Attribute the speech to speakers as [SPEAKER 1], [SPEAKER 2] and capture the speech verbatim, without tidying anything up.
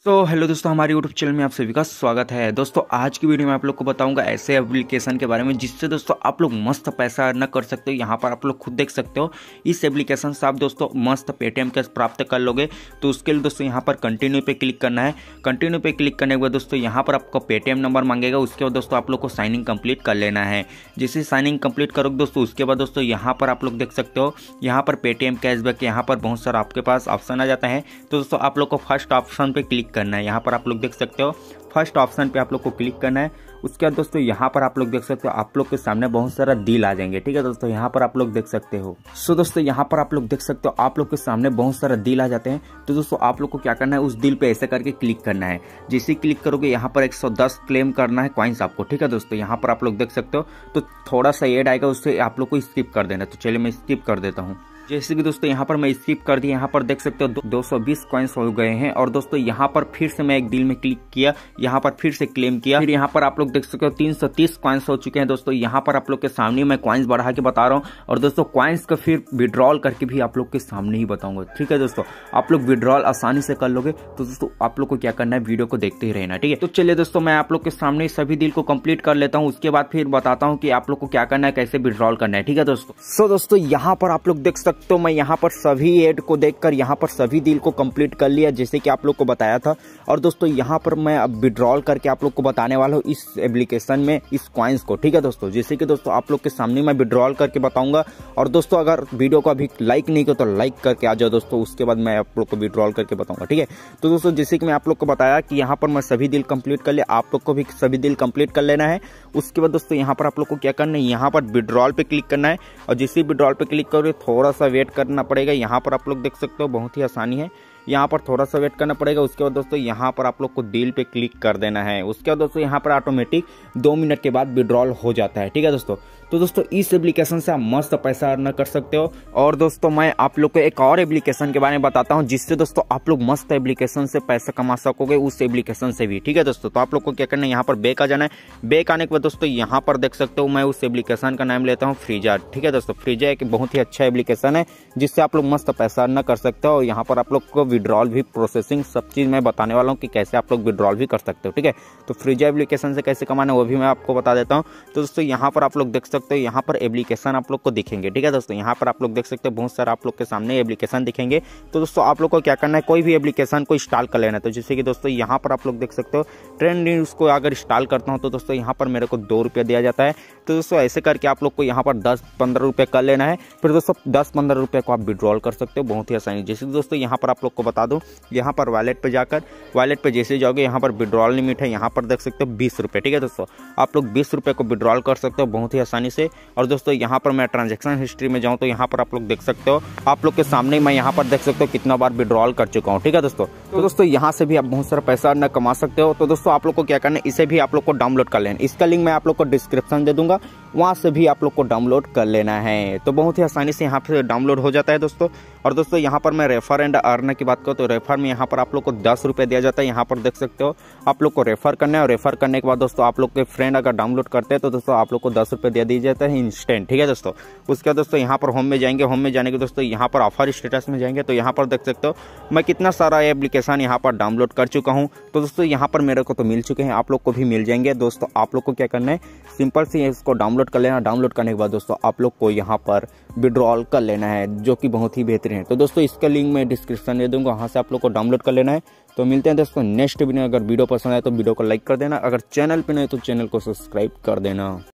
[SPEAKER 1] तो हेलो दोस्तों, हमारे यूट्यूब चैनल में आप सभी का स्वागत है। दोस्तों आज की वीडियो में आप लोग को बताऊंगा ऐसे एप्लीकेशन के बारे में जिससे दोस्तों आप लोग मस्त पैसा अर्न कर सकते हो। यहाँ पर आप लोग खुद देख सकते हो, इस एप्लीकेशन से आप दोस्तों मस्त पेटीएम कैश प्राप्त कर लोगे। तो उसके लिए दोस्तों यहाँ पर कंटिन्यू पे क्लिक करना है। कंटिन्यू पे क्लिक करने के बाद दोस्तों यहाँ पर आपको पेटीएम नंबर मांगेगा। उसके बाद दोस्तों आप लोग को साइनिंग कंप्लीट कर लेना है। जैसे साइनिंग कंप्लीट करोगे दोस्तों, उसके बाद दोस्तों यहाँ पर आप लोग देख सकते हो, यहाँ पर पेटीएम कैशबैक, यहाँ पर बहुत सारा आपके पास ऑप्शन आ जाता है। तो दोस्तों आप लोग को फर्स्ट ऑप्शन पे क्लिक करना है। यहाँ पर आप लोग देख सकते हो, फर्स्ट ऑप्शन पे आप लोग को क्लिक करना है। उसके बाद दोस्तों यहाँ पर आप लोग देख सकते हो, आप लोग के सामने बहुत सारा डील आ जाएंगे। ठीक है दोस्तों, यहाँ पर आप लोग देख सकते हो। सो दोस्तों यहाँ पर आप लोग देख सकते हो, आप लोग के सामने बहुत सारा डील आ जाते हैं। तो दोस्तों आप लोग को क्या करना है, उस डील पे ऐसे करके क्लिक करना है। जैसे क्लिक करोगे यहाँ पर एक सौ दस क्लेम करना है कॉइन्स आपको। ठीक है दोस्तों, यहाँ पर आप लोग देख सकते हो, तो थोड़ा सा एड आएगा, उससे आप लोग को स्किप कर देना। तो चलिए मैं स्किप कर देता हूँ। जैसे कि दोस्तों यहाँ पर मैं स्किप कर दिया। यहाँ पर देख सकते हो दो सौ बीस कॉइन्स हो गए हैं। और दोस्तों यहाँ पर फिर से मैं एक डील में क्लिक किया, यहाँ पर फिर से क्लेम किया। फिर यहाँ पर आप लोग देख सकते हो तीन सौ तीस कॉइन्स हो चुके हैं। दोस्तों यहाँ पर आप लोग के सामने मैं कॉइन्स बढ़ा के बता रहा हूँ। और दोस्तों कॉइन्स का फिर विड्रॉल करके भी आप लोग के सामने ही बताऊंगा। ठीक है दोस्तों, आप लोग विड्रॉल आसानी से कर लोगे। तो दोस्तों आप लोग को क्या करना है, वीडियो को देखते ही रहना। ठीक है, तो चलिए दोस्तों मैं आप लोग के सामने सभी डील को कंप्लीट कर लेता हूँ। उसके बाद फिर बताता हूँ कि आप लोग को क्या करना है, कैसे विड्रॉल करना है। ठीक है दोस्तों, सो दोस्तों यहाँ पर आप लोग देख सकते हो, मैं यहाँ पर सभी एड को देखकर यहाँ पर सभी डील को कंप्लीट कर लिया, जैसे कि आप लोग को बताया था। और दोस्तों यहाँ पर मैं अब विड्रॉल करके आप लोग को बताने वाला हूँ इस एप्लीकेशन में इस कॉइन्स को। ठीक है दोस्तों, जैसे कि दोस्तों आप लोग के सामने मैं विड्रॉल करके बताऊंगा। और दोस्तों अगर वीडियो को अभी लाइक नहीं किया तो लाइक करके आ जाओ दोस्तों, उसके बाद मैं आप लोग को विड्रॉल करके बताऊंगा। ठीक है, तो दोस्तों जैसे कि मैं आप लोग को बताया कि यहाँ पर मैं सभी डील कंप्लीट कर लिया, आप लोग को भी सभी डील कंप्लीट कर लेना है। उसके बाद दोस्तों यहाँ पर आप लोग को क्या करना है, यहाँ पर विड्रॉल पे क्लिक करना है। और जिस विड्रॉल पे क्लिक करोगे थोड़ा सा वेट करना पड़ेगा। यहाँ पर आप लोग देख सकते हो, बहुत ही आसानी है, यहाँ पर थोड़ा सा वेट करना पड़ेगा। उसके बाद दोस्तों यहाँ पर आप लोग को डील पे क्लिक कर देना है। उसके बाद दोस्तों यहाँ पर ऑटोमेटिक दो मिनट के बाद विड्रॉल हो जाता है। ठीक है दोस्तों, तो दोस्तों इस एप्लीकेशन से आप मस्त पैसा अर्न कर सकते हो। और दोस्तों मैं आप लोग को एक और एप्लीकेशन के बारे में बताता हूँ, जिससे दोस्तों आप लोग मस्त एप्लीकेशन से पैसा कमा सकोगे, उस एप्लीकेशन से भी। ठीक है दोस्तों, तो आप लोग को क्या करना है, यहाँ पर बैक आ जाना है। बैक आने के बाद दोस्तों यहाँ पर देख सकते हो, मैं उस एप्लीकेशन का नाम लेता हूँ फ्रीजा। ठीक है दोस्तों, फ्रीजा एक बहुत ही अच्छा एप्लीकेशन है, जिससे आप लोग मस्त पैसा अर्न कर सकते हो। और यहाँ पर आप लोग को विड्रॉल भी, प्रोसेसिंग, सब चीज मैं बताने वाला हूँ कि कैसे आप लोग विड्रॉल भी कर सकते हो। ठीक है, तो फ्रीजा एप्लीकेशन से कैसे कमाना है वो भी मैं आपको बता देता हूँ। तो दोस्तों यहाँ पर आप लोग देख सकते हो, यहाँ पर एप्लीकेशन आप लोग को दिखेंगे। ठीक है दोस्तों, यहाँ पर आप लोग देख सकते हो बहुत सारा आप लोग के सामने एप्लीकेशन दिखेंगे। तो दोस्तों आप लोग को क्या करना है, कोई भी एप्लीकेशन को इंस्टॉल कर लेना है। तो जैसे कि दोस्तों यहाँ पर आप लोग देख सकते हो, ट्रेंड न्यूज को अगर इंस्टॉल करता हूँ तो दोस्तों यहाँ पर मेरे को दो रुपये दिया जाता है। तो दोस्तों ऐसे करके आप लोग को यहाँ पर दस पंद्रह रुपये कर लेना है। फिर दोस्तों दस पंद्रह रुपये को आप विड्रॉल कर सकते हो बहुत ही आसानी। जैसे दोस्तों यहाँ पर आप लोग को बता दूँ, यहाँ पर वॉलेट पे जाकर, वॉलेट पे जैसे जाओगे यहाँ पर विड्रॉल लिमिट है, यहाँ पर देख सकते हो बीस रुपये। ठीक है दोस्तों, आप लोग बीस रुपये को विड्रॉल कर सकते हो बहुत ही आसानी से। और दोस्तों यहाँ पर मैं ट्रांजैक्शन हिस्ट्री में जाऊँ तो यहाँ पर आप लोग देख सकते हो, आप लोग के सामने मैं यहाँ पर देख सकते हो कितना बार विड्रॉल कर चुका हूँ। ठीक है दोस्तों, तो दोस्तों यहाँ से भी आप बहुत सारा पैसा अर्न कमा सकते हो। तो दोस्तों आप लोग को क्या करना है, इसे भी आप लोग को डाउनलोड कर लेना। इसका लिंक मैं आप लोग को डिस्क्रिप्शन दे दूंगा, वहाँ से भी आप लोग को डाउनलोड कर लेना है। तो बहुत ही आसानी से यहाँ पे डाउनलोड हो जाता है दोस्तों। और दोस्तों यहाँ पर मैं रेफर एंड अर्न की बात करूँ तो रेफर में यहाँ पर आप लोग को दस रुपये दिया जाता है। यहाँ पर देख सकते हो, आप लोग को रेफर करना है। और रेफर करने के बाद दोस्तों आप लोग के फ्रेंड अगर डाउनलोड करते हैं तो दोस्तों आप लोग को दस रुपये दे दिया जाता है इंस्टेंट। ठीक है दोस्तों, उसके बाद दोस्तों यहाँ पर होम में जाएंगे। होम में जाने के दोस्तों यहाँ पर ऑफर स्टेटस में जाएंगे। तो यहाँ पर देख सकते हो मैं कितना सारा एप्लीकेशन यहाँ पर डाउनलोड कर चुका हूँ। तो दोस्तों यहाँ पर मेरे को तो मिल चुके हैं, आप लोग को भी मिल जाएंगे। दोस्तों आप लोग को क्या करना है, सिंपल से इसको डाउनलोड कर लेना। डाउनलोड करने के बाद दोस्तों आप लोग को यहाँ पर विड्रॉल कर लेना है, जो कि बहुत ही बेहतरीन है। तो दोस्तों इसका लिंक मैं डिस्क्रिप्शन दे दूंगा, वहाँ से आप लोग को डाउनलोड कर लेना है। तो मिलते हैं दोस्तों नेक्स्ट वीडियो। अगर वीडियो पसंद आए तो वीडियो को लाइक कर देना, अगर चैनल पे नहीं तो चैनल को सब्सक्राइब कर देना।